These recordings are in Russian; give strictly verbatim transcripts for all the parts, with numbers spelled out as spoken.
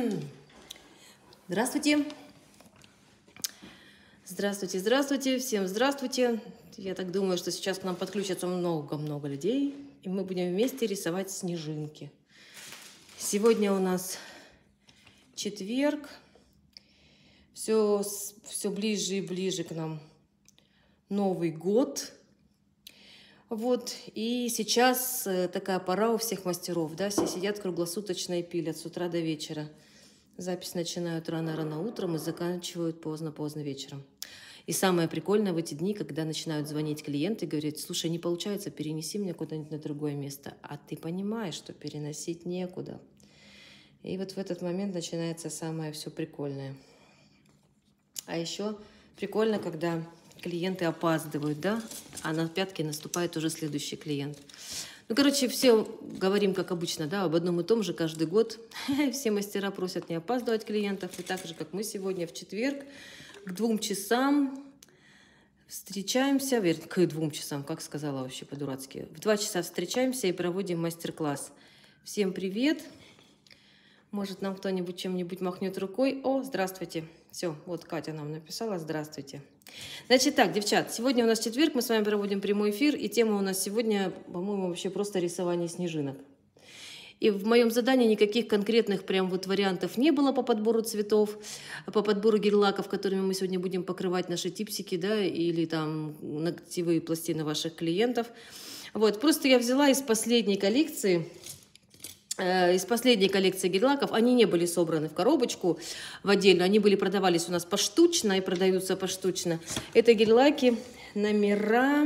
Здравствуйте. Здравствуйте, здравствуйте, всем здравствуйте. Я так думаю, что сейчас к нам подключатся много-много людей, и мы будем вместе рисовать снежинки. Сегодня у нас четверг. Все, все ближе и ближе к нам Новый год. Вот, и сейчас такая пора у всех мастеров, да, все сидят круглосуточно и пилят с утра до вечера. Запись начинают рано-рано утром и заканчивают поздно-поздно вечером. И самое прикольное в эти дни, когда начинают звонить клиенты и говорить: слушай, не получается, перенеси меня куда-нибудь на другое место. А ты понимаешь, что переносить некуда. И вот в этот момент начинается самое все прикольное. А еще прикольно, когда клиенты опаздывают, да, а на пятки наступает уже следующий клиент. Ну, короче, все говорим, как обычно, да, об одном и том же каждый год. Все мастера просят не опаздывать клиентов. И так же, как мы сегодня в четверг к двум часам встречаемся, вернее, к двум часам, как сказала вообще по-дурацки. В два часа встречаемся и проводим мастер-класс. Всем привет. Может, нам кто-нибудь чем-нибудь махнет рукой. О, здравствуйте. Все, вот Катя нам написала «Здравствуйте». Значит так, девчат, сегодня у нас четверг, мы с вами проводим прямой эфир, и тема у нас сегодня, по-моему, вообще просто рисование снежинок. И в моем задании никаких конкретных прям вот вариантов не было по подбору цветов, по подбору гель-лаков, которыми мы сегодня будем покрывать наши типсики, да, или там ногтевые пластины ваших клиентов. Вот, просто я взяла из последней коллекции... Из последней коллекции гель-лаков, они не были собраны в коробочку в отдельную, они были продавались у нас поштучно и продаются поштучно. Это гель-лаки номера,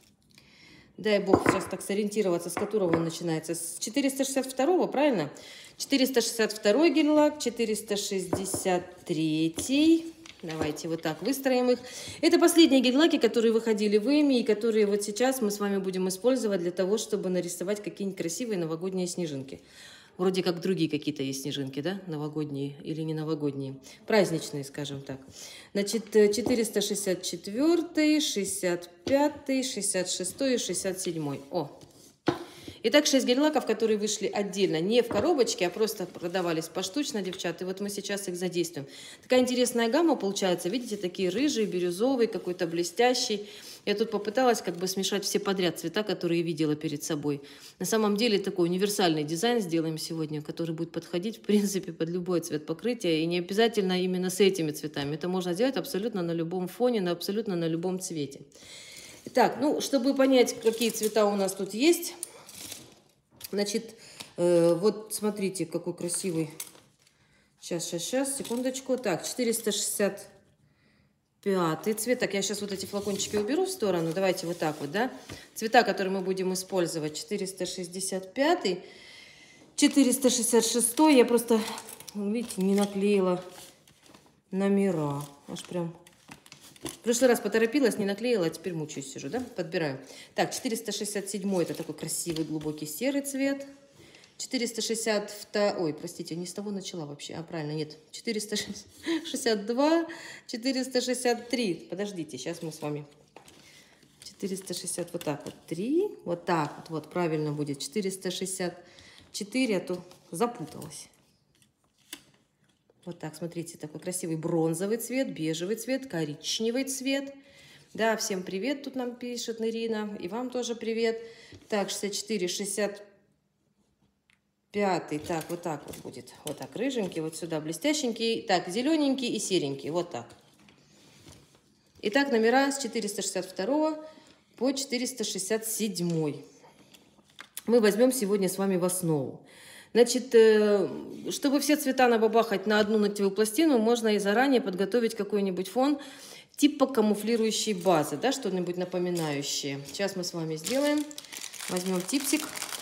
дай бог сейчас так сориентироваться, с которого он начинается, с четыреста шестьдесят второго, правильно? четыреста шестьдесят второй гель-лак, четыреста шестьдесят третий. Давайте вот так выстроим их. Это последние гель-лаки, которые выходили в Эми, и которые вот сейчас мы с вами будем использовать для того, чтобы нарисовать какие-нибудь красивые новогодние снежинки. Вроде как другие какие-то есть снежинки, да? Новогодние или не новогодние. Праздничные, скажем так. Значит, четыреста шестьдесят четвёртый, шестьдесят пятый, шестьдесят шестой и шестьдесят седьмой. О! Итак, шесть гель-лаков, которые вышли отдельно, не в коробочке, а просто продавались поштучно, девчат. И вот мы сейчас их задействуем. Такая интересная гамма получается. Видите, такие рыжие, бирюзовый, какой-то блестящий. Я тут попыталась как бы смешать все подряд цвета, которые видела перед собой. На самом деле такой универсальный дизайн сделаем сегодня, который будет подходить, в принципе, под любой цвет покрытия. И не обязательно именно с этими цветами. Это можно сделать абсолютно на любом фоне, на абсолютно на любом цвете. Итак, ну, чтобы понять, какие цвета у нас тут есть... Значит, э, вот смотрите, какой красивый. Сейчас, сейчас, сейчас, секундочку. Так, четыреста шестьдесят пятый цвет. Так, я сейчас вот эти флакончики уберу в сторону. Давайте вот так вот, да. Цвета, которые мы будем использовать. четыреста шестьдесят пятый, четыреста шестьдесят шестой. Я просто, видите, не наклеила номера. Аж прям... В прошлый раз поторопилась, не наклеила, а теперь мучаюсь, сижу, да? Подбираю. Так, четыреста шестьдесят седьмой, это такой красивый глубокий серый цвет. четыреста шестьдесят второй, ой, простите, не с того начала вообще, а правильно, нет. четыреста шестьдесят два, четыреста шестьдесят три, подождите, сейчас мы с вами. четыреста шестьдесят, вот так вот, три, вот так вот, вот, правильно будет. четыреста шестьдесят четыре, а то запуталась. Вот так, смотрите, такой красивый бронзовый цвет, бежевый цвет, коричневый цвет. Да, всем привет, тут нам пишет Ирина, и вам тоже привет. Так, шестьдесят четыре, шестьдесят пятый, так, вот так вот будет. Вот так, рыженький, вот сюда блестященький. Так, зелененький и серенький, вот так. Итак, номера с четыреста шестьдесят второго по четыреста шестьдесят седьмой. Мы возьмем сегодня с вами в основу. Значит, чтобы все цвета набабахать на одну ногтевую пластину, можно и заранее подготовить какой-нибудь фон типа камуфлирующей базы, да, что-нибудь напоминающее. Сейчас мы с вами сделаем. Возьмем типсик.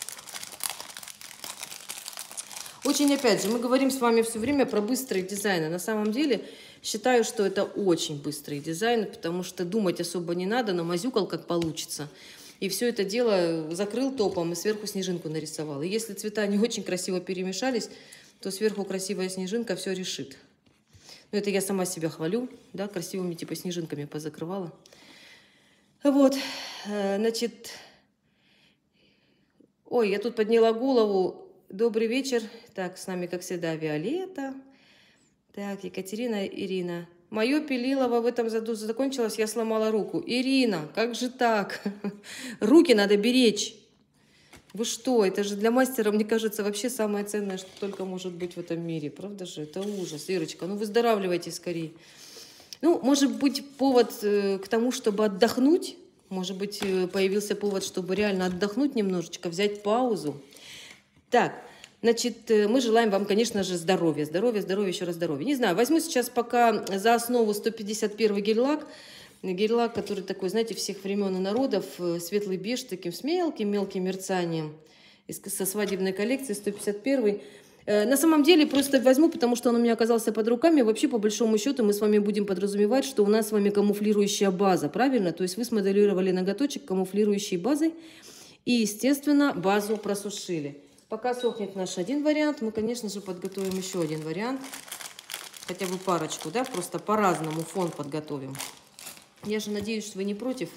Очень, опять же, мы говорим с вами все время про быстрые дизайны. На самом деле, считаю, что это очень быстрый дизайн, потому что думать особо не надо, намазюкал, как получится. И все это дело закрыл топом и сверху снежинку нарисовал. И если цвета не очень красиво перемешались, то сверху красивая снежинка все решит. Но это я сама себя хвалю, да, красивыми типа снежинками позакрывала. Вот, значит, ой, я тут подняла голову. добрый вечер. Так, с нами, как всегда, Виолетта. Так, Екатерина, Ирина. Мое пилилово в этом году закончилось, я сломала руку. Ирина, как же так? Руки надо беречь. Вы что? Это же для мастера, мне кажется, вообще самое ценное, что только может быть в этом мире. Правда же? Это ужас. Ирочка, ну выздоравливайте скорее. Ну, может быть, повод э, к тому, чтобы отдохнуть. Может быть, э, появился повод, чтобы реально отдохнуть немножечко, взять паузу. Так, значит, э, мы желаем вам, конечно же, здоровья. Здоровья, здоровья, еще раз здоровья. Не знаю, возьму сейчас пока за основу сто пятьдесят первый гель-лак. Гель-лак, который такой, знаете, всех времен и народов. э, Светлый беж, таким с мелким-мелким мерцанием. Из- Со свадебной коллекции сто пятьдесят первый. На самом деле просто возьму, потому что он у меня оказался под руками. Вообще, по большому счету, мы с вами будем подразумевать, что у нас с вами камуфлирующая база, правильно? То есть вы смоделировали ноготочек камуфлирующей базой и, естественно, базу просушили. Пока сохнет наш один вариант, мы, конечно же, подготовим еще один вариант. Хотя бы парочку, да? Просто по-разному фон подготовим. Я же надеюсь, что вы не против,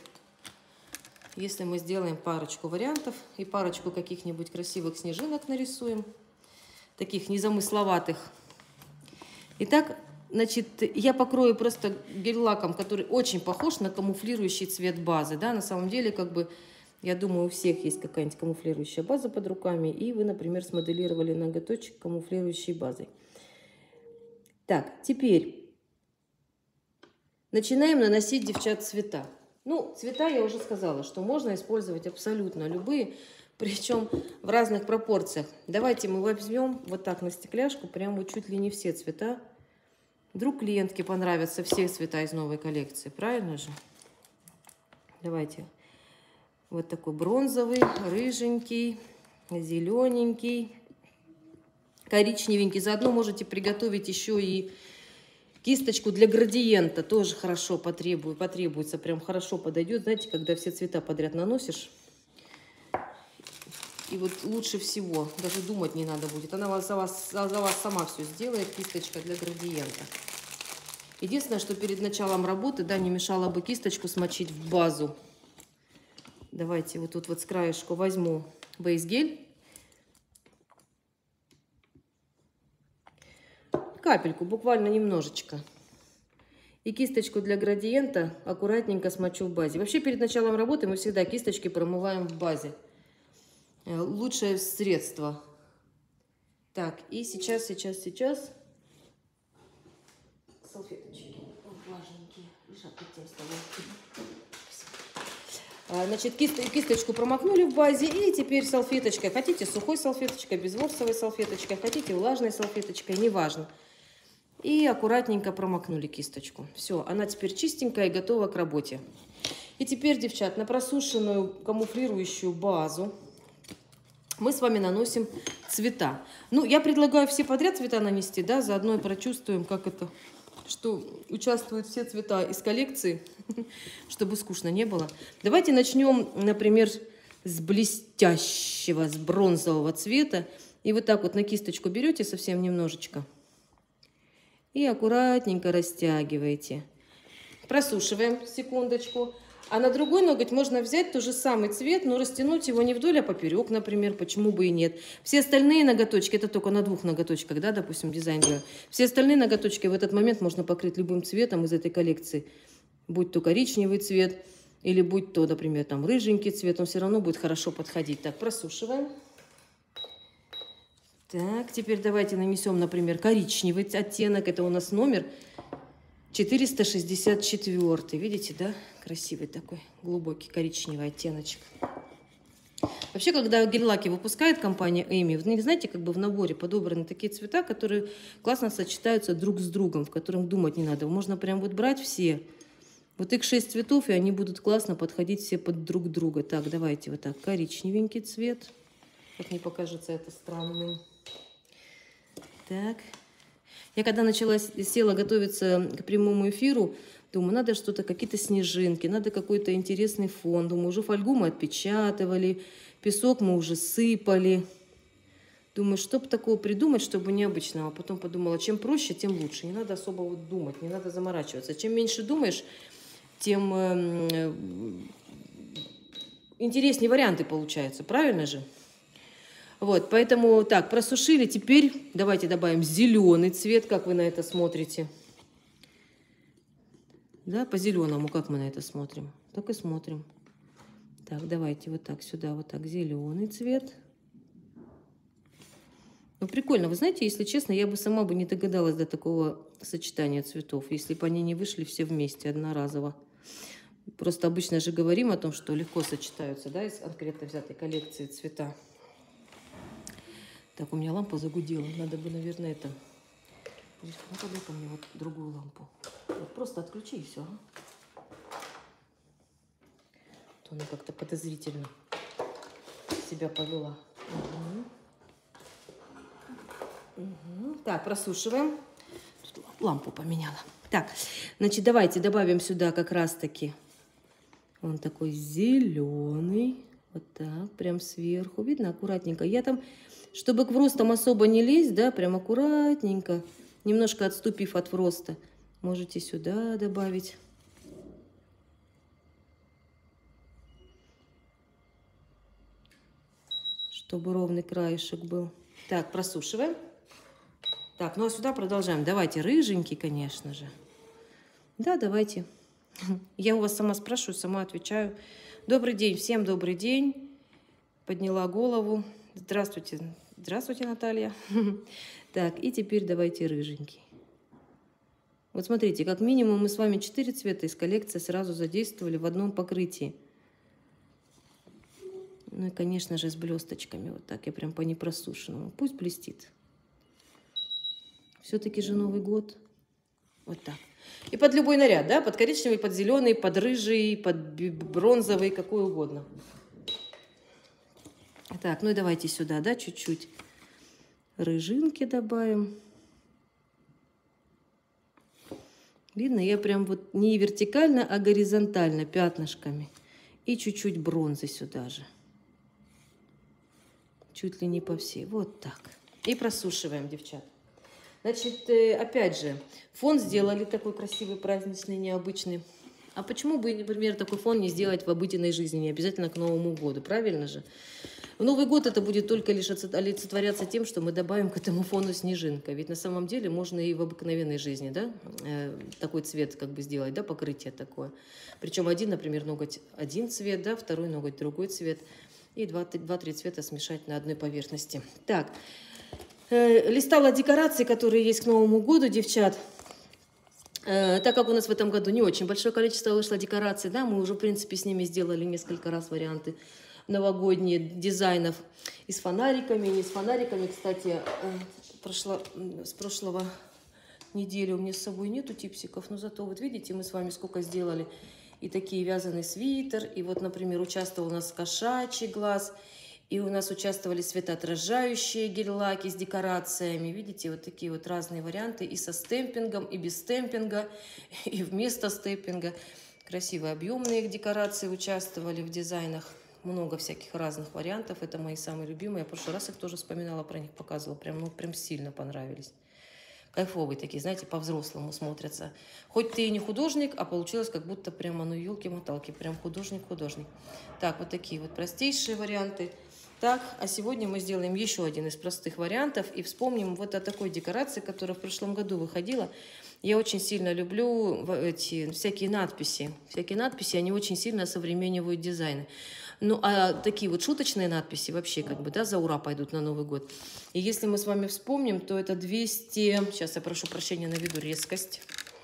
если мы сделаем парочку вариантов и парочку каких-нибудь красивых снежинок нарисуем. Таких незамысловатых. Итак, значит, я покрою просто гель-лаком, который очень похож на камуфлирующий цвет базы. Да? На самом деле, как бы, я думаю, у всех есть какая-нибудь камуфлирующая база под руками, и вы, например, смоделировали ноготочек камуфлирующей базой. Так, теперь начинаем наносить, девчат, цвета. Ну, цвета я уже сказала, что можно использовать абсолютно любые, причем в разных пропорциях. Давайте мы возьмем вот так на стекляшку, прямо чуть ли не все цвета. Вдруг клиентке понравятся все цвета из новой коллекции, правильно же? Давайте. Вот такой бронзовый, рыженький, зелененький, коричневенький. Заодно можете приготовить еще и кисточку для градиента. Тоже хорошо потребует, потребуется, прям хорошо подойдет. Знаете, когда все цвета подряд наносишь. И вот лучше всего, даже думать не надо будет. Она вас, за, вас, за, за вас сама все сделает, кисточка для градиента. Единственное, что перед началом работы, да, не мешало бы кисточку смочить в базу. Давайте вот тут вот с краешку возьму бейс-гель. Капельку, буквально немножечко. И кисточку для градиента аккуратненько смочу в базе. Вообще перед началом работы мы всегда кисточки промываем в базе. Лучшее средство. Так, и сейчас, сейчас, сейчас. Салфеточки влажненькие. Лежат под тем столом. Значит, кист, кисточку промокнули в базе. И теперь салфеточкой. Хотите сухой салфеточкой, безворсовой салфеточкой, хотите влажной салфеточкой, неважно. И аккуратненько промокнули кисточку. Все, она теперь чистенькая и готова к работе. И теперь, девчат, на просушенную камуфлирующую базу мы с вами наносим цвета. Ну, я предлагаю все подряд цвета нанести, да, заодно и прочувствуем, как это, что участвуют все цвета из коллекции, чтобы скучно не было. Давайте начнем, например, с блестящего, с бронзового цвета. И вот так вот на кисточку берете совсем немножечко и аккуратненько растягиваете. Просушиваем секундочку. А на другой ноготь можно взять тот же самый цвет, но растянуть его не вдоль, а поперек, например, почему бы и нет. Все остальные ноготочки, это только на двух ноготочках, да, допустим, дизайн делаю. Все остальные ноготочки в этот момент можно покрыть любым цветом из этой коллекции. Будь то коричневый цвет, или будь то, например, там рыженький цвет, он все равно будет хорошо подходить. Так, просушиваем. Так, теперь давайте нанесем, например, коричневый оттенок. Это у нас номер четыреста шестьдесят четыре. Видите, да? Красивый такой глубокий коричневый оттеночек. Вообще, когда гель-лаки выпускает компания Эми, в них, знаете, как бы в наборе подобраны такие цвета, которые классно сочетаются друг с другом, в которых думать не надо. Можно прям вот брать все. Вот их шесть цветов, и они будут классно подходить все под друг друга. Так, давайте вот так. Коричневенький цвет. Как мне покажется это странным. Так. Я когда начала, села готовиться к прямому эфиру, думаю, надо что-то, какие-то снежинки, надо какой-то интересный фон. Думаю, уже фольгу мы отпечатывали, песок мы уже сыпали. Думаю, что бы такого придумать, чтобы необычного. Потом подумала, чем проще, тем лучше. Не надо особо вот думать, не надо заморачиваться. Чем меньше думаешь, тем э, интереснее варианты получаются. Правильно же? Вот, поэтому так, просушили. Теперь давайте добавим зеленый цвет. Как вы на это смотрите? Да, по зеленому, как мы на это смотрим? Так и смотрим. Так, давайте вот так сюда, вот так, зеленый цвет. Ну, прикольно. Вы знаете, если честно, я бы сама бы не догадалась до такого сочетания цветов, если бы они не вышли все вместе одноразово. Просто обычно же говорим о том, что легко сочетаются, да, из конкретно взятой коллекции цвета. Так, у меня лампа загудела. Надо бы, наверное, это... Ну-ка, дай-ка мне вот другую лампу. Вот просто отключи и все. А? То она как-то подозрительно себя повела. Угу. Угу. Так, просушиваем. Тут лампу поменяла. Так, значит, давайте добавим сюда как раз-таки он такой зеленый. Вот так, прям сверху. Видно, аккуратненько. Я там, чтобы к вростам особо не лезть, да, прям аккуратненько, немножко отступив от вроста, можете сюда добавить. Чтобы ровный краешек был. Так, просушиваем. Так, ну а сюда продолжаем. Давайте рыженький, конечно же. Да, давайте. Я у вас сама спрашиваю, сама отвечаю. Добрый день, всем добрый день. Подняла голову. Здравствуйте. Здравствуйте, Наталья. Так, и теперь давайте рыженький. Вот смотрите, как минимум мы с вами четыре цвета из коллекции сразу задействовали в одном покрытии. Ну и, конечно же, с блесточками. Вот так я прям по непросушенному. Пусть блестит. Все-таки же Новый год. Вот так. И под любой наряд, да? Под коричневый, под зеленый, под рыжий, под бронзовый, какой угодно. Так, ну и давайте сюда, да, чуть-чуть рыжинки добавим. Видно, я прям вот не вертикально, а горизонтально, пятнышками. И чуть-чуть бронзы сюда же. Чуть ли не по всей. Вот так. И просушиваем, девчат. Значит, опять же, фон сделали такой красивый, праздничный, необычный. А почему бы, например, такой фон не сделать в обыденной жизни, не обязательно к Новому году, правильно же? В Новый год это будет только лишь олицетворяться тем, что мы добавим к этому фону снежинка. Ведь на самом деле можно и в обыкновенной жизни, да, такой цвет как бы сделать, да, покрытие такое. Причем один, например, ноготь один цвет, да, второй ноготь другой цвет. И два-три цвета смешать на одной поверхности. Так, э, листала декорации, которые есть к Новому году, девчат. Э, так как у нас в этом году не очень большое количество вышло декораций, да, мы уже, в принципе, с ними сделали несколько раз варианты новогодние дизайнов и с фонариками, и не с фонариками. Кстати, э, прошла, с прошлого недели у меня с собой нету типсиков, но зато вот видите, мы с вами сколько сделали. И такие вязаный свитер, и вот, например, участвовал у нас кошачий глаз, и у нас участвовали светоотражающие гель-лаки с декорациями. Видите, вот такие вот разные варианты, и со стемпингом, и без стемпинга, и вместо стемпинга. Красивые объемные декорации участвовали в дизайнах. Много всяких разных вариантов. Это мои самые любимые. Я в прошлый раз их тоже вспоминала, про них показывала. Прям, ну, прям сильно понравились. Кайфовые такие, знаете, по-взрослому смотрятся. Хоть ты и не художник, а получилось как будто прямо, ну, елки-моталки, прям художник-художник. Так, вот такие вот простейшие варианты. Так, а сегодня мы сделаем еще один из простых вариантов и вспомним вот о такой декорации, которая в прошлом году выходила. Я очень сильно люблю эти всякие надписи. Всякие надписи, они очень сильно осовременивают дизайны. Ну, а такие вот шуточные надписи вообще как бы, да, за ура пойдут на Новый год. И если мы с вами вспомним, то это двести... Сейчас я прошу прощения, наведу резкость.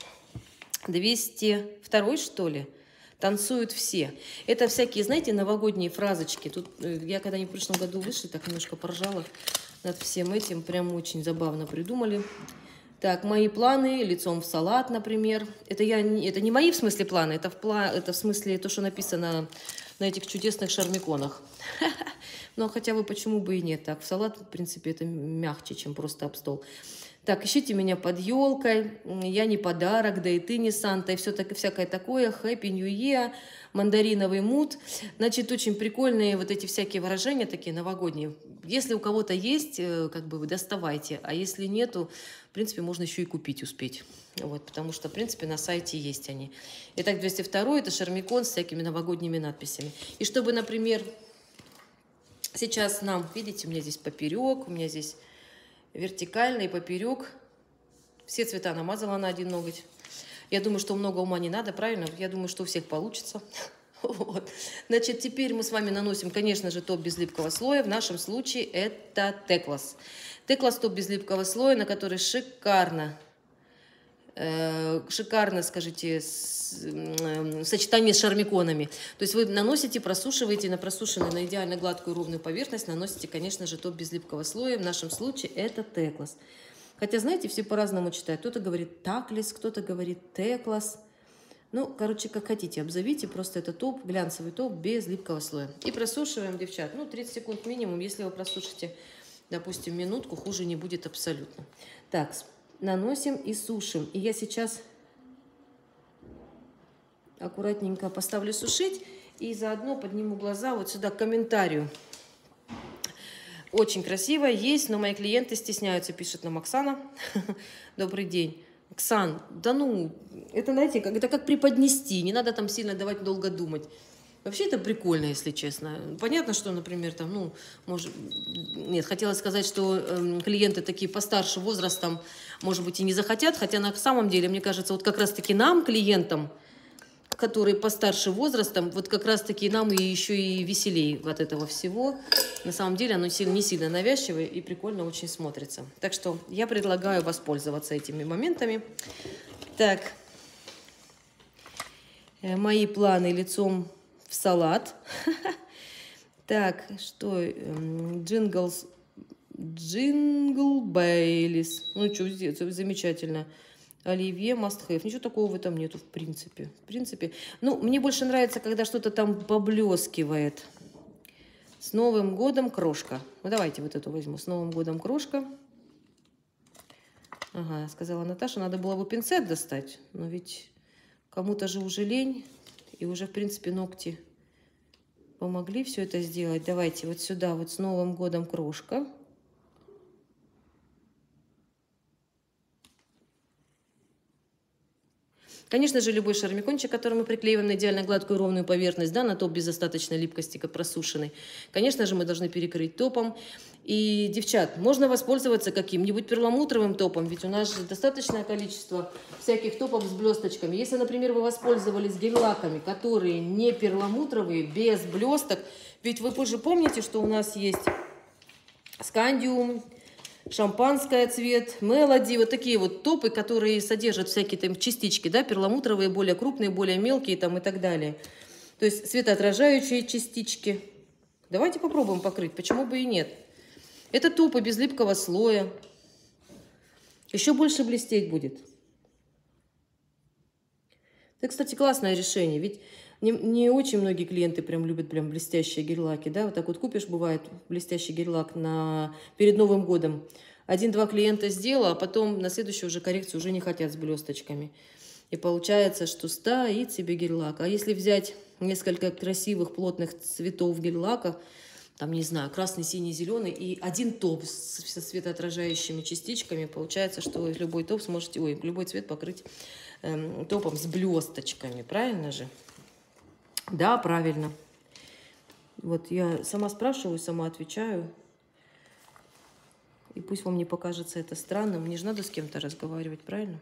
двести два, что ли? Танцуют все. Это всякие, знаете, новогодние фразочки. Тут я когда они в прошлом году вышли, так немножко поржала над всем этим. Прям очень забавно придумали. Так, мои планы, лицом в салат, например. Это, я, это не мои в смысле планы, это в, пла, это в смысле то, что написано на этих чудесных шармиконах. Но хотя бы почему бы и нет. Так, в салат, в принципе, это мягче, чем просто об стол. Так, ищите меня под елкой, я не подарок, да и ты не Санта, и все так, всякое такое, Happy New Year, мандариновый мут. Значит, очень прикольные вот эти всякие выражения, такие новогодние. Если у кого-то есть, как бы вы доставайте, а если нету, в принципе, можно еще и купить успеть. Вот, потому что, в принципе, на сайте есть они. Итак, двести два это шармикон с всякими новогодними надписями. И чтобы, например, Сейчас нам, видите, у меня здесь поперек, у меня здесь вертикальный поперек. Все цвета намазала на один ноготь. Я думаю, что много ума не надо, правильно? Я думаю, что у всех получится. Вот. Значит, теперь мы с вами наносим, конечно же, топ без липкого слоя. В нашем случае это Teclas. Teclas топ без липкого слоя, на который шикарно, э, шикарно, скажите, с, э, в сочетании с шармиконами. То есть вы наносите, просушиваете на просушенную, на идеально гладкую ровную поверхность, наносите, конечно же, топ без липкого слоя. В нашем случае это Teclas. Хотя, знаете, все по-разному читают. Кто-то говорит Takless, кто-то говорит Teclas. Ну, короче, как хотите, обзовите. Просто это топ, глянцевый топ без липкого слоя. И просушиваем, девчат. Ну, тридцать секунд минимум. Если вы просушите, допустим, минутку, хуже не будет абсолютно. Так, наносим и сушим. И я сейчас аккуратненько поставлю сушить. И заодно подниму глаза вот сюда к комментарию. Очень красиво есть, но мои клиенты стесняются, пишет нам Оксана. Добрый день. Оксан, да ну, это, знаете, как, это как преподнести, не надо там сильно давать долго думать. Вообще это прикольно, если честно. Понятно, что, например, там, ну, может, нет, хотела сказать, что э, клиенты такие постарше возрастом, может быть, и не захотят, хотя на самом деле, мне кажется, вот как раз-таки нам, клиентам, которые постарше возрастом, вот как раз-таки нам и еще и веселей от этого всего. На самом деле оно не сильно навязчивое и прикольно очень смотрится. Так что я предлагаю воспользоваться этими моментами. Так, мои планы лицом в салат. Так, что? Джинглс, Джингл Бейлис. Ну что, здесь замечательно. Оливье, must have. Ничего такого в этом нету, в принципе. В принципе. Ну, мне больше нравится, когда что-то там поблескивает. С Новым годом, крошка. Ну, давайте вот эту возьму. С Новым годом, крошка. Ага, сказала Наташа, надо было бы пинцет достать. Но ведь кому-то же уже лень. И уже, в принципе, ногти помогли все это сделать. Давайте вот сюда вот с Новым годом, крошка. Конечно же, любой шармикончик, который мы приклеиваем на идеально гладкую ровную поверхность, да, на топ без достаточной липкости, как просушенный, конечно же, мы должны перекрыть топом. И, девчат, можно воспользоваться каким-нибудь перламутровым топом, ведь у нас же достаточное количество всяких топов с блесточками. Если, например, вы воспользовались гель-лаками, которые не перламутровые, без блесток, ведь вы же помните, что у нас есть скандиум, шампанское цвет, мелоди, вот такие вот топы, которые содержат всякие там частички, да, перламутровые, более крупные, более мелкие там и так далее. То есть светоотражающие частички. Давайте попробуем покрыть, почему бы и нет. Это топы без липкого слоя. Еще больше блестеть будет. Это, кстати, классное решение, ведь не, не очень многие клиенты прям любят прям блестящие гель-лаки, да, вот так вот купишь, бывает, блестящий гель-лак на... перед Новым годом. Один-два клиента сделала, а потом на следующую уже коррекцию уже не хотят с блесточками. И получается, что стоит себе гель-лак. А если взять несколько красивых плотных цветов гель-лака, там, не знаю, красный, синий, зеленый, и один топ со светоотражающими частичками, получается, что любой топ сможете, ой, любой цвет покрыть эм, топом с блесточками, правильно же? Да, правильно. Вот я сама спрашиваю, сама отвечаю. И пусть вам не покажется это странным. Мне же надо с кем-то разговаривать, правильно?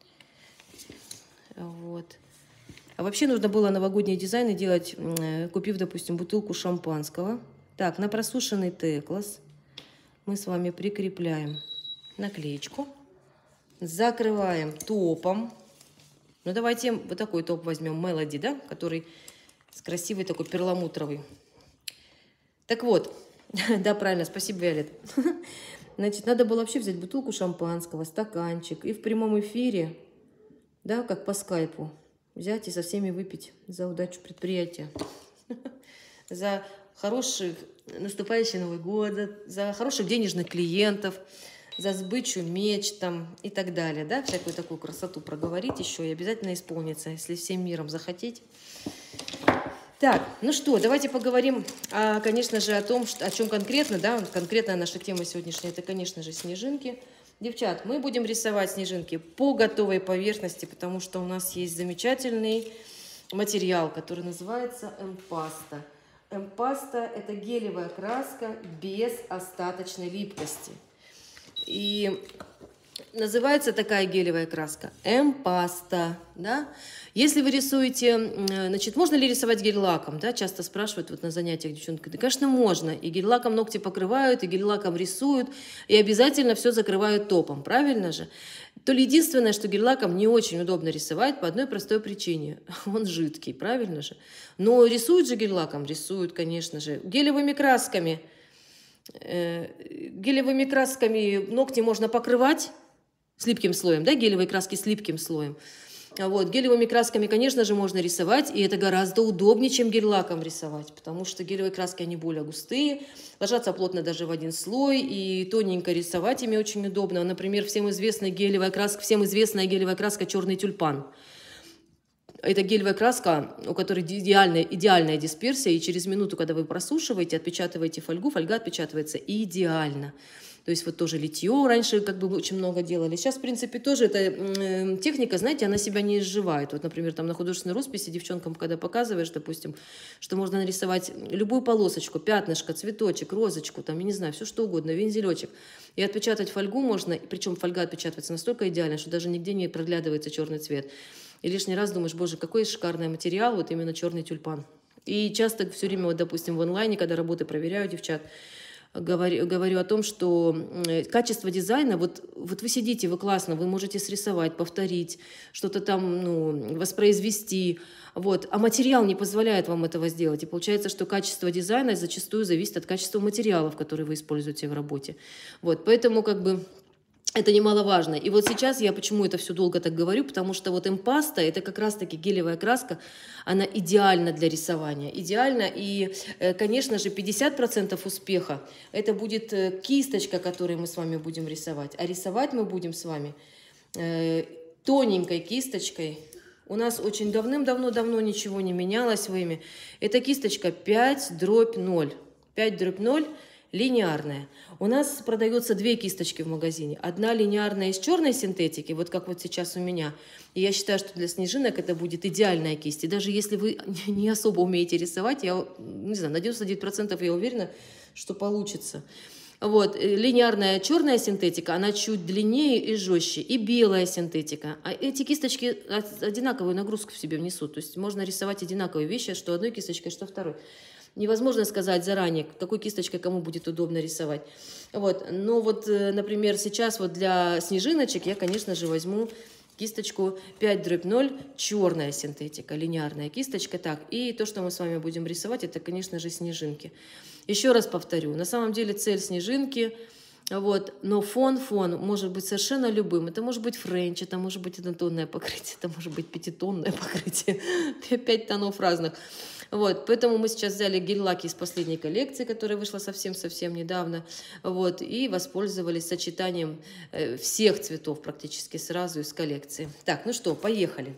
Вот. А вообще нужно было новогодние дизайны делать, купив, допустим, бутылку шампанского. Так, на просушенный Teclas мы с вами прикрепляем наклеечку. Закрываем топом. Ну, давайте вот такой топ возьмем, Melody, да, который с красивый такой перламутровый. Так вот, да, правильно, спасибо, Виолет. Значит, надо было вообще взять бутылку шампанского, стаканчик и в прямом эфире, да, как по скайпу, взять и со всеми выпить за удачу предприятия, за хороший наступающий Новый год, за хороших денежных клиентов, за сбычу меч там и так далее, да, всякую такую красоту проговорить еще и обязательно исполнится, если всем миром захотеть. Так, ну что, давайте поговорим, а, конечно же, о том, что, о чем конкретно, да, конкретная наша тема сегодняшняя, это, конечно же, снежинки. Девчат, мы будем рисовать снежинки по готовой поверхности, потому что у нас есть замечательный материал, который называется эмпаста. Эмпаста – это гелевая краска без остаточной липкости. И называется такая гелевая краска эмпаста, да? Если вы рисуете, значит, можно ли рисовать гель-лаком, да? Часто спрашивают вот на занятиях девчонки. Да, конечно, можно. И гель-лаком ногти покрывают, и гель-лаком рисуют, и обязательно все закрывают топом, правильно же? То ли единственное, что гель-лаком не очень удобно рисовать по одной простой причине. Он жидкий, правильно же? Но рисуют же гель-лаком? Рисуют, конечно же. Гелевыми красками. Э, гелевыми красками ногти можно покрывать с липким слоем, да, гелевые краски с липким слоем. Вот, гелевыми красками, конечно же, можно рисовать, и это гораздо удобнее, чем гель-лаком рисовать, потому что гелевые краски, они более густые, ложатся плотно даже в один слой, и тоненько рисовать ими очень удобно. Например, всем известная гелевая краска, всем известная гелевая краска «Черный тюльпан». Это гелевая краска, у которой идеальная, идеальная дисперсия, и через минуту, когда вы просушиваете, отпечатываете фольгу, фольга отпечатывается идеально. То есть вот тоже литье раньше как бы очень много делали. Сейчас, в принципе, тоже эта э, техника, знаете, она себя не изживает. Вот, например, там на художественной росписи девчонкам, когда показываешь, допустим, что можно нарисовать любую полосочку, пятнышко, цветочек, розочку, там, я не знаю, все что угодно, вензелечек. И отпечатать фольгу можно, причем фольга отпечатывается настолько идеально, что даже нигде не проглядывается черный цвет. И лишний раз думаешь, боже, какой шикарный материал, вот именно черный тюльпан. И часто все время, вот, допустим, в онлайне, когда работы проверяю девчат, Говорю, говорю о том, что качество дизайна, вот, вот вы сидите, вы классно, вы можете срисовать, повторить, что-то там, ну, воспроизвести, вот, а материал не позволяет вам этого сделать. И получается, что качество дизайна зачастую зависит от качества материалов, которые вы используете в работе. Вот, поэтому как бы это немаловажно. И вот сейчас я почему это все долго так говорю, потому что вот эмпаста, это как раз-таки гелевая краска, она идеальна для рисования. Идеально. И, конечно же, пятьдесят процентов успеха это будет кисточка, которой мы с вами будем рисовать. А рисовать мы будем с вами тоненькой кисточкой. У нас очень давным-давно-давно ничего не менялось в ими. Это кисточка пять дробь ноль. пять дробь ноль. Линеарная. У нас продается две кисточки в магазине. Одна линеарная из черной синтетики, вот как вот сейчас у меня. И я считаю, что для снежинок это будет идеальная кисть. И даже если вы не особо умеете рисовать, я не знаю, на девяносто девять процентов я уверена, что получится. Вот, линеарная черная синтетика, она чуть длиннее и жестче. И белая синтетика. А эти кисточки одинаковую нагрузку в себе внесут. То есть можно рисовать одинаковые вещи, что одной кисточкой, что второй. Невозможно сказать заранее, какой кисточкой кому будет удобно рисовать. Вот. Но вот, например, сейчас вот для снежиночек я, конечно же, возьму кисточку пять дробь ноль, черная синтетика, линеарная кисточка. Так, и то, что мы с вами будем рисовать, это, конечно же, снежинки. Еще раз повторю, на самом деле цель снежинки, вот, но фон, фон может быть совершенно любым. Это может быть френч, это может быть однотонное покрытие, это может быть пятитонное покрытие, пять тонов разных. Вот, поэтому мы сейчас взяли гель-лаки из последней коллекции, которая вышла совсем-совсем недавно, вот, и воспользовались сочетанием э, всех цветов практически сразу из коллекции. Так, ну что, поехали.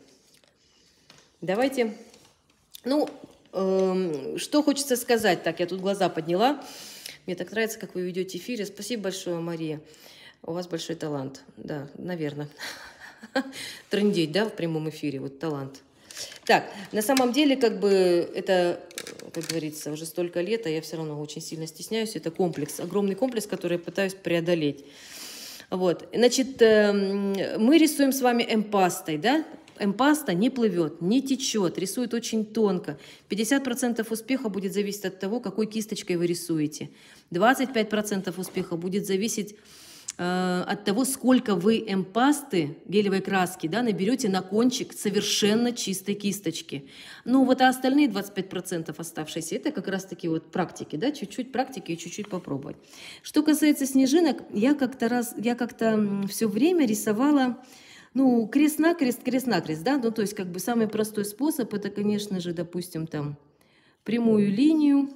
Давайте, ну, э, что хочется сказать. Так, я тут глаза подняла. Мне так нравится, как вы ведете эфиры. Спасибо большое, Мария. У вас большой талант. Да, наверное. Трындеть, да, в прямом эфире. Вот талант. Так, на самом деле, как бы, это, как говорится, уже столько лет, а я все равно очень сильно стесняюсь. Это комплекс, огромный комплекс, который я пытаюсь преодолеть. Вот, значит, мы рисуем с вами эмпастой, да? Эмпаста не плывет, не течет, рисует очень тонко. пятьдесят процентов успеха будет зависеть от того, какой кисточкой вы рисуете. двадцать пять процентов успеха будет зависеть э, от того, сколько вы эмпасты, гелевой краски, да, наберете на кончик совершенно чистой кисточки. Ну вот а остальные двадцать пять процентов оставшиеся, это как раз-таки вот практики, да, чуть-чуть практики и чуть-чуть попробовать. Что касается снежинок, я как-то раз, я как-то все время рисовала... Ну, крест-накрест, крест-накрест, да, ну, то есть, как бы, самый простой способ, это, конечно же, допустим, там, прямую линию,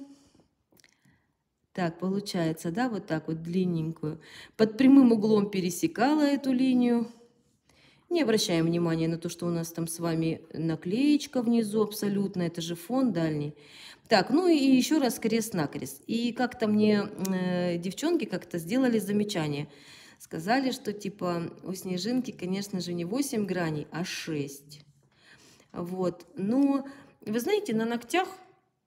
так, получается, да, вот так вот, длинненькую, под прямым углом пересекала эту линию, не обращаем внимания на то, что у нас там с вами наклеечка внизу абсолютно, это же фон дальний. Так, ну и еще раз крест-накрест, и как-то мне э, девчонки как-то сделали замечание. Сказали, что типа у снежинки, конечно же, не восемь граней, а шесть. Вот. Но, вы знаете, на ногтях,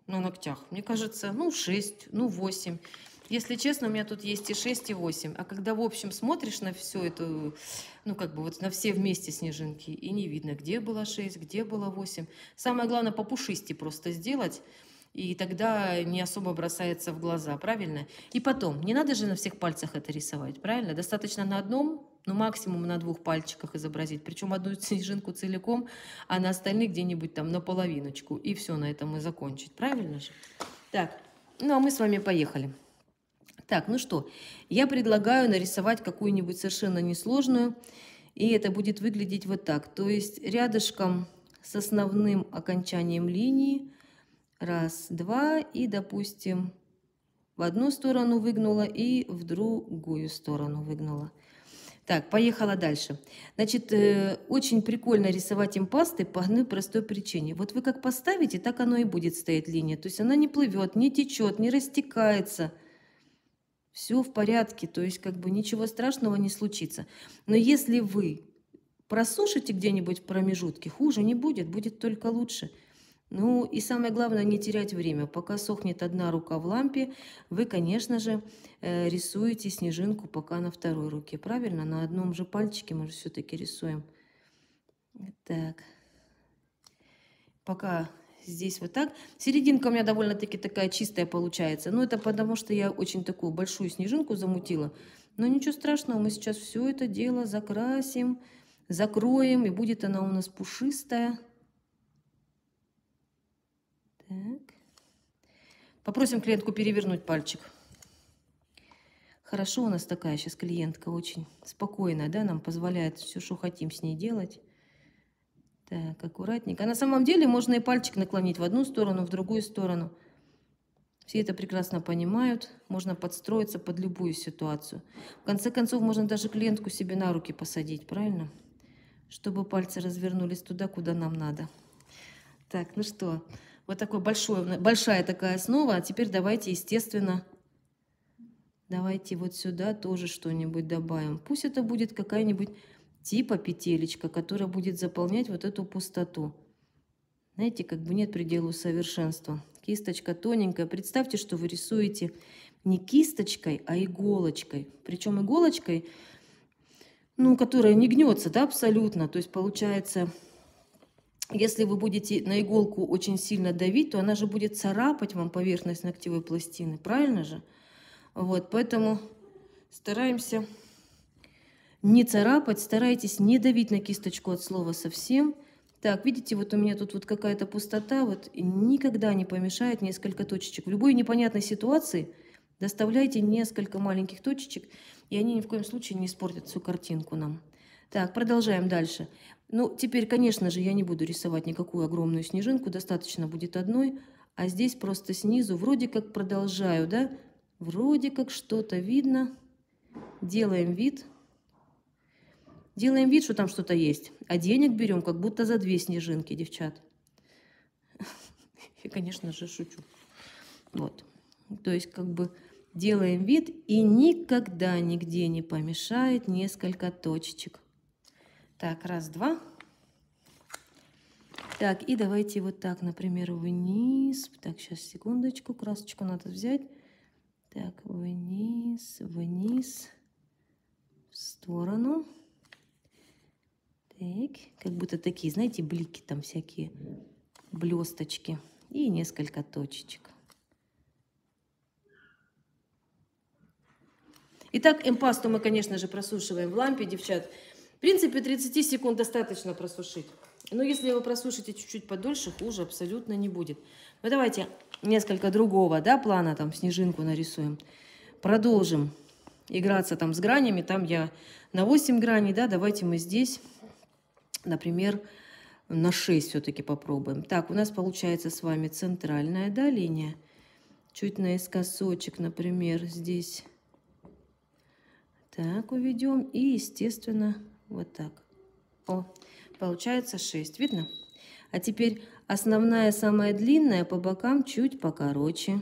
на ногтях? Мне кажется, ну, шесть, ну, восемь. Если честно, у меня тут есть и шесть, и восемь. А когда, в общем, смотришь на всю эту, ну, как бы вот на все вместе снежинки, и не видно, где было шесть, где было восемь. Самое главное, попушисти просто сделать, и тогда не особо бросается в глаза, правильно? И потом, не надо же на всех пальцах это рисовать, правильно? Достаточно на одном, ну, максимум на двух пальчиках изобразить. Причем одну снежинку целиком, а на остальных где-нибудь там наполовиночку. И все, на этом и закончить, правильно же? Так, ну, а мы с вами поехали. Так, ну что, я предлагаю нарисовать какую-нибудь совершенно несложную, и это будет выглядеть вот так. То есть рядышком с основным окончанием линии, раз, два, и, допустим, в одну сторону выгнула и в другую сторону выгнула. Так, поехала дальше. Значит, э, очень прикольно рисовать импастой по одной простой причине. Вот вы как поставите, так оно и будет стоять линия. То есть она не плывет, не течет, не растекается. Все в порядке, то есть как бы ничего страшного не случится. Но если вы просушите где-нибудь в промежутке, хуже не будет, будет только лучше. Ну и самое главное, не терять время. Пока сохнет одна рука в лампе, вы, конечно же, рисуете снежинку пока на второй руке. Правильно? На одном же пальчике мы же все-таки рисуем. Так. Пока... Здесь вот так. Серединка у меня довольно-таки такая чистая получается. Но это потому, что я очень такую большую снежинку замутила. Но ничего страшного, мы сейчас все это дело закрасим, закроем. И будет она у нас пушистая. Так. Попросим клиентку перевернуть пальчик. Хорошо у нас такая сейчас клиентка, очень спокойная, да, нам позволяет все, что хотим с ней делать. Так, аккуратненько. А на самом деле можно и пальчик наклонить в одну сторону, в другую сторону. Все это прекрасно понимают. Можно подстроиться под любую ситуацию. В конце концов, можно даже клиентку себе на руки посадить, правильно? Чтобы пальцы развернулись туда, куда нам надо. Так, ну что, вот такой большой, большая такая основа. А теперь давайте, естественно, давайте вот сюда тоже что-нибудь добавим. Пусть это будет какая-нибудь... типа петелечка, которая будет заполнять вот эту пустоту. Знаете, как бы нет предела совершенства. Кисточка тоненькая. Представьте, что вы рисуете не кисточкой, а иголочкой. Причем иголочкой, ну, которая не гнется, да, абсолютно. То есть получается, если вы будете на иголку очень сильно давить, то она же будет царапать вам поверхность ногтевой пластины. Правильно же? Вот, поэтому стараемся... не царапать, старайтесь не давить на кисточку от слова совсем. Так, видите, вот у меня тут вот какая-то пустота, вот и никогда не помешает несколько точечек. В любой непонятной ситуации доставляйте несколько маленьких точечек, и они ни в коем случае не испортят всю картинку нам. Так, продолжаем дальше. Ну, теперь, конечно же, я не буду рисовать никакую огромную снежинку, достаточно будет одной, а здесь просто снизу вроде как продолжаю, да, вроде как что-то видно, делаем вид... Делаем вид, что там что-то есть, а денег берем, как будто за две снежинки, девчат. И, конечно же, шучу. Вот. То есть, как бы делаем вид, и никогда нигде не помешает несколько точечек. Так, раз, два. Так, и давайте вот так, например, вниз. Так, сейчас, секундочку, красочку надо взять. Так, вниз, вниз, в сторону. Так, как будто такие, знаете, блики там всякие, блесточки и несколько точечек. Итак, эмпасту мы, конечно же, просушиваем в лампе, девчат. В принципе, тридцать секунд достаточно просушить. Но если вы просушите чуть-чуть подольше, хуже абсолютно не будет. Ну, давайте несколько другого, да, плана, там, снежинку нарисуем. Продолжим играться там с гранями. Там я на восемь граней, да, давайте мы здесь... Например, на шесть все-таки попробуем. Так, у нас получается с вами центральная, да, линия. Чуть наискосочек, например, здесь. Так, уведем. И, естественно, вот так. О, получается шесть. Видно? А теперь основная, самая длинная, по бокам чуть покороче.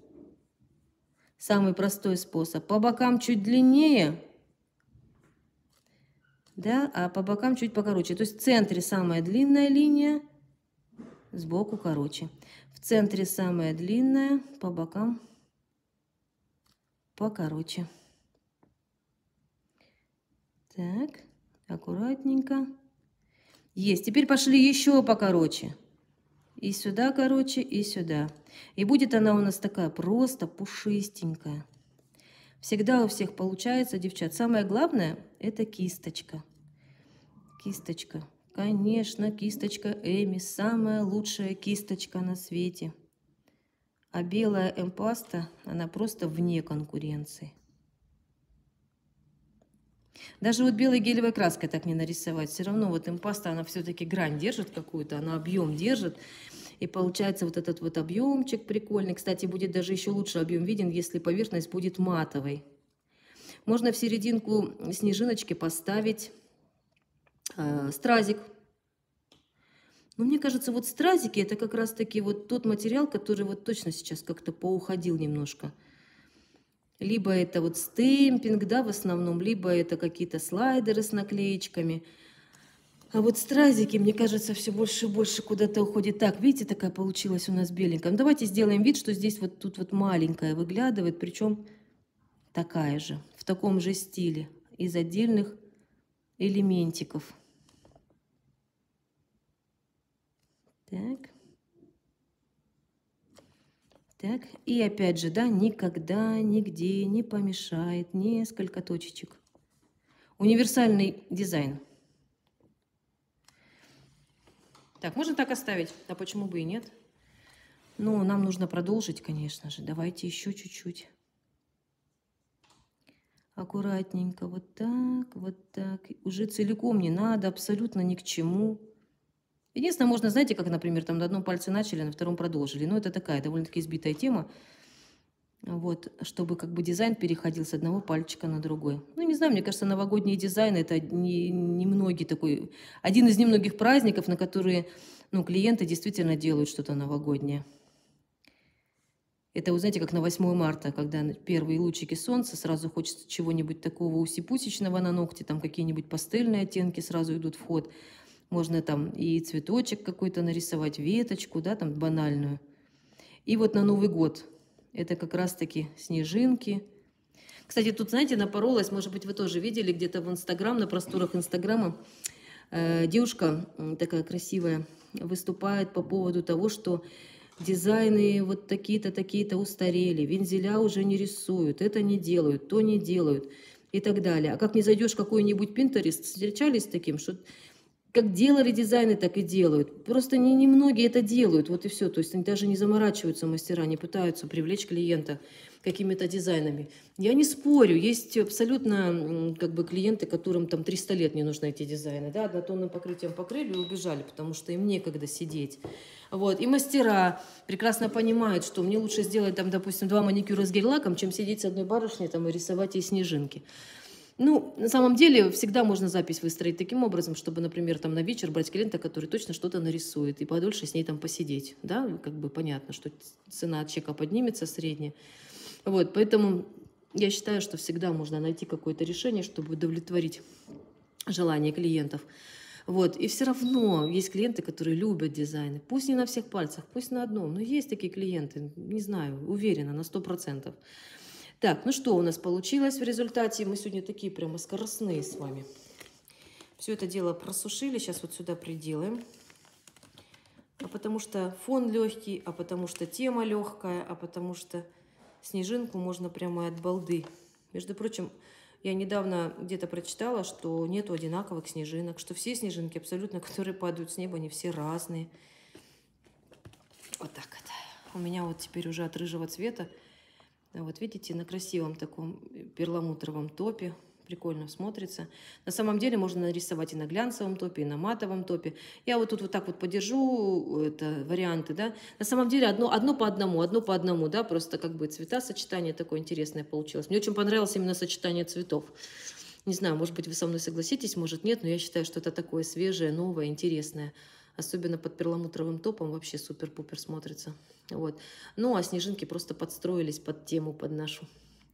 Самый простой способ. По бокам чуть длиннее. Да, а по бокам чуть покороче. То есть в центре самая длинная линия, сбоку короче. В центре самая длинная, по бокам покороче. Так, аккуратненько. Есть. Теперь пошли еще покороче. И сюда короче, и сюда. И будет она у нас такая просто пушистенькая. Всегда у всех получается, девчат. Самое главное — это кисточка. Кисточка. Конечно, кисточка Эми. Самая лучшая кисточка на свете. А белая Эмпаста, она просто вне конкуренции. Даже вот белой гелевой краской так не нарисовать. Все равно вот Эмпаста, она все-таки грань держит какую-то, она объем держит. И получается вот этот вот объемчик прикольный. Кстати, будет даже еще лучше объем виден, если поверхность будет матовой. Можно в серединку снежиночки поставить э, стразик. Но мне кажется, вот стразики — это как раз-таки вот тот материал, который вот точно сейчас как-то поуходил немножко. Либо это вот стемпинг, да, в основном, либо это какие-то слайдеры с наклеечками. А вот стразики, мне кажется, все больше и больше куда-то уходит. Так, видите, такая получилась у нас беленькая. Ну, давайте сделаем вид, что здесь вот тут вот маленькая выглядывает, причем такая же, в таком же стиле, из отдельных элементиков. Так. Так, и опять же, да, никогда, нигде не помешает несколько точечек. Универсальный дизайн. Так, можно так оставить, а почему бы и нет? Ну, нам нужно продолжить, конечно же. Давайте еще чуть-чуть. Аккуратненько, вот так, вот так. Уже целиком не надо, абсолютно ни к чему. Единственное, можно, знаете, как, например, там на одном пальце начали, на втором продолжили. Но это такая довольно-таки избитая тема. Вот, чтобы как бы дизайн переходил с одного пальчика на другой. Ну, не знаю, мне кажется, новогодний дизайн — это не, не многие такой, один из немногих праздников, на которые, ну, клиенты действительно делают что-то новогоднее. Это, вы знаете, как на восьмое марта, когда первые лучики солнца, сразу хочется чего-нибудь такого усипусечного на ногти, там какие-нибудь пастельные оттенки сразу идут в ход. Можно там и цветочек какой-то нарисовать, веточку, да, там банальную. И вот на Новый год это как раз-таки снежинки. Кстати, тут, знаете, напоролась, может быть, вы тоже видели где-то в Инстаграм, на просторах Инстаграма, э, девушка такая красивая выступает по поводу того, что дизайны вот такие-то, такие-то устарели, вензеля уже не рисуют, это не делают, то не делают и так далее. А как не зайдешь в какой-нибудь Pinterest, встречались с таким, что как делали дизайны, так и делают. Просто не, не многие это делают, вот и все. То есть они даже не заморачиваются, мастера, не пытаются привлечь клиента какими-то дизайнами. Я не спорю, есть абсолютно как бы клиенты, которым там триста лет не нужны эти дизайны. Да? Однотонным покрытием покрыли и убежали, потому что им некогда сидеть. Вот. И мастера прекрасно понимают, что мне лучше сделать, там, допустим, два маникюра с гель-лаком, чем сидеть с одной барышней там, и рисовать ей снежинки. Ну, на самом деле, всегда можно запись выстроить таким образом, чтобы, например, там на вечер брать клиента, который точно что-то нарисует, и подольше с ней там посидеть, да, как бы понятно, что цена от чека поднимется средняя. Вот, поэтому я считаю, что всегда можно найти какое-то решение, чтобы удовлетворить желания клиентов. Вот, и все равно есть клиенты, которые любят дизайны, пусть не на всех пальцах, пусть на одном, но есть такие клиенты, не знаю, уверена, на сто процентов. Так, ну что у нас получилось в результате? Мы сегодня такие прямо скоростные с вами. Все это дело просушили. Сейчас вот сюда приделаем. А потому что фон легкий, а потому что тема легкая, а потому что снежинку можно прямо от балды. Между прочим, я недавно где-то прочитала, что нету одинаковых снежинок, что все снежинки абсолютно, которые падают с неба, они все разные. Вот так вот. У меня вот теперь уже от рыжего цвета. Вот видите, на красивом таком перламутровом топе. Прикольно смотрится. На самом деле можно нарисовать и на глянцевом топе, и на матовом топе. Я вот тут вот так вот подержу это, варианты, да. На самом деле одно, одно по одному, одно по одному, да. Просто как бы цвета, сочетание такое интересное получилось. Мне очень понравилось именно сочетание цветов. Не знаю, может быть, вы со мной согласитесь, может нет, но я считаю, что это такое свежее, новое, интересное. Особенно под перламутровым топом вообще супер-пупер смотрится. Вот. Ну, а снежинки просто подстроились под тему, под нашу.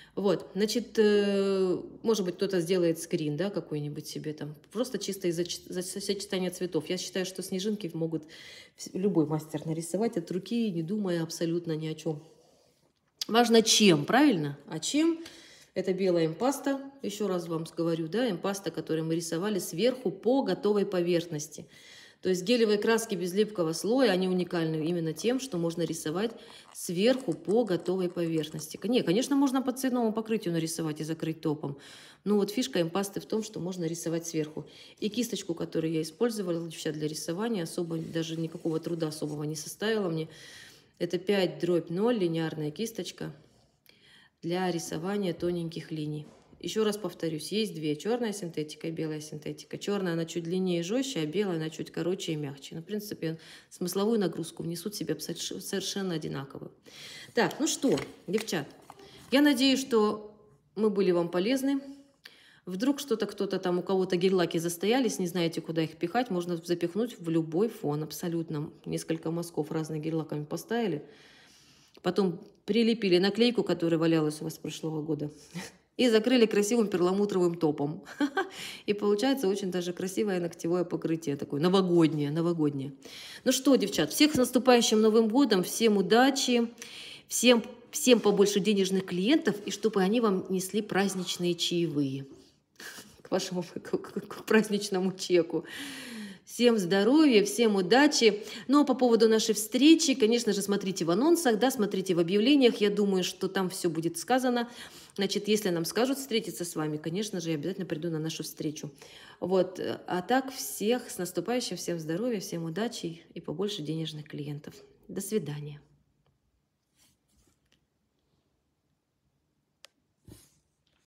Вот, значит, э, может быть, кто-то сделает скрин, да, какой-нибудь себе там, просто чисто из-за ч- за сочетания цветов. Я считаю, что снежинки могут вс- любой мастер нарисовать от руки, не думая абсолютно ни о чем. Важно чем, правильно? А чем? Это белая эмпаста, еще раз вам говорю, да, эмпаста, которую мы рисовали сверху по готовой поверхности. То есть гелевые краски без липкого слоя, они уникальны именно тем, что можно рисовать сверху по готовой поверхности. Не, конечно, можно по цветному покрытию нарисовать и закрыть топом. Но вот фишка эмпасты в том, что можно рисовать сверху. И кисточку, которую я использовала для рисования, особо даже никакого труда особого не составила мне. Это пять дробь ноль линейная кисточка для рисования тоненьких линий. Еще раз повторюсь, есть две: черная синтетика и белая синтетика. Черная она чуть длиннее и жестче, а белая она чуть короче и мягче. Но, в принципе, смысловую нагрузку внесут себе совершенно одинаковую. Так, ну что, девчат, я надеюсь, что мы были вам полезны. Вдруг что-то кто-то там, у кого-то гель-лаки застоялись, не знаете, куда их пихать, можно запихнуть в любой фон абсолютно. Несколько мазков разных гель-лаками поставили. Потом прилепили наклейку, которая валялась у вас с прошлого года, и закрыли красивым перламутровым топом. И получается очень даже красивое ногтевое покрытие, такое новогоднее, новогоднее. Ну что, девчат, всех с наступающим Новым годом, всем удачи, всем, всем побольше денежных клиентов, и чтобы они вам несли праздничные чаевые к вашему к, к, к праздничному чеку. Всем здоровья, всем удачи. Ну, а по поводу нашей встречи, конечно же, смотрите в анонсах, да, смотрите в объявлениях. Я думаю, что там все будет сказано. Значит, если нам скажут встретиться с вами, конечно же, я обязательно приду на нашу встречу. Вот. А так, всех с наступающим, всем здоровья, всем удачи и побольше денежных клиентов. До свидания.